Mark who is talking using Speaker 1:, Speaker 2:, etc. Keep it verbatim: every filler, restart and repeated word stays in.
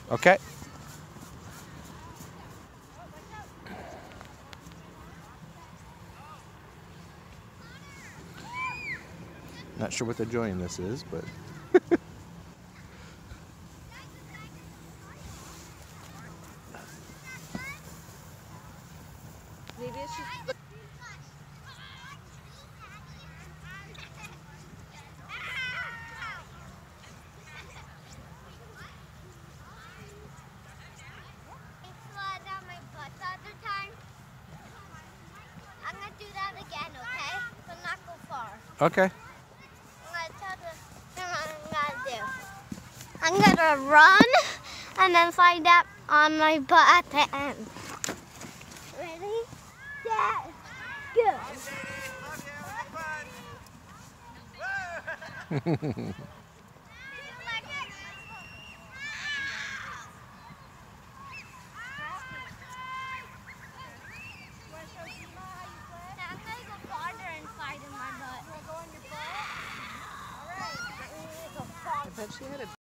Speaker 1: Okay. Not sure what the joy in this is, but
Speaker 2: maybe it's just.
Speaker 3: I'm gonna do that again, okay? But not go far.
Speaker 1: okay.
Speaker 3: I'm gonna tell the what I'm gonna do. I'm gonna run and then slide that on my butt at the end. Ready? Set, go. I'm gonna go farther and slide in my butt. You wanna go on your butt? Alright.
Speaker 2: I bet she had a